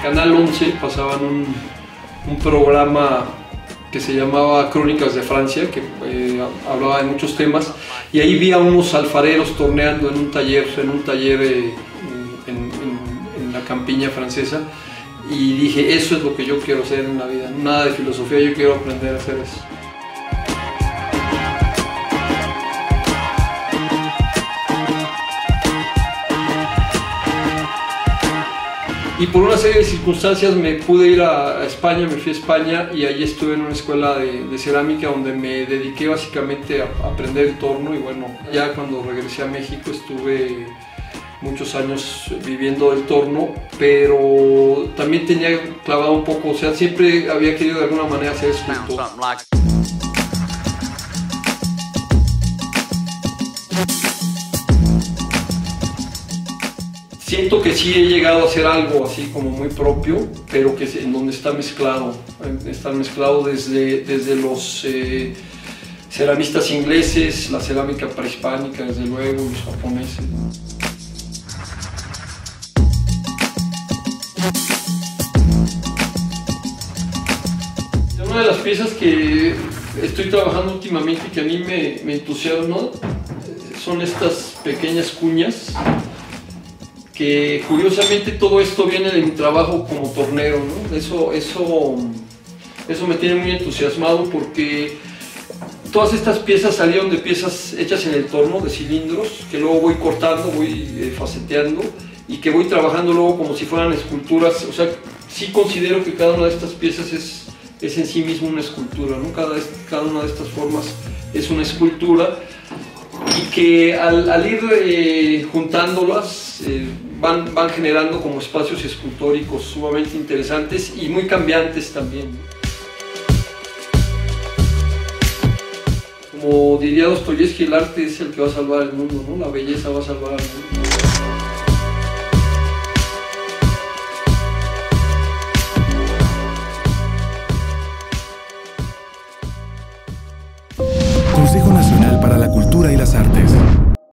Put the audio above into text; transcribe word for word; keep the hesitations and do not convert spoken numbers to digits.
Canal once pasaban un, un programa que se llamaba Crónicas de Francia, que eh, hablaba de muchos temas, y ahí vi a unos alfareros torneando en un taller, en un taller eh, en, en, en la campiña francesa, y dije, eso es lo que yo quiero hacer en la vida, nada de filosofía, yo quiero aprender a hacer eso. Y por una serie de circunstancias me pude ir a España, me fui a España y allí estuve en una escuela de, de cerámica donde me dediqué básicamente a, a aprender el torno. Y bueno, ya cuando regresé a México estuve muchos años viviendo del torno, pero también tenía clavado un poco, o sea, siempre había querido de alguna manera ser escultor. Siento que sí he llegado a hacer algo así como muy propio, pero que en donde está mezclado, está mezclado desde, desde los eh, ceramistas ingleses, la cerámica prehispánica, desde luego, los japoneses. Una de las piezas que estoy trabajando últimamente y que a mí me, me entusiasma son estas pequeñas cuñas, que curiosamente todo esto viene de mi trabajo como tornero, ¿no? Eso, eso, eso me tiene muy entusiasmado porque todas estas piezas salieron de piezas hechas en el torno, de cilindros, que luego voy cortando, voy eh, faceteando y que voy trabajando luego como si fueran esculturas. O sea, sí considero que cada una de estas piezas es, es en sí mismo una escultura, ¿no? Cada, cada una de estas formas es una escultura. Y que al, al ir eh, juntándolas eh, van, van generando como espacios escultóricos sumamente interesantes y muy cambiantes también. Como diría Dostoyevsky, el arte es el que va a salvar el mundo, ¿no? La belleza va a salvar al mundo.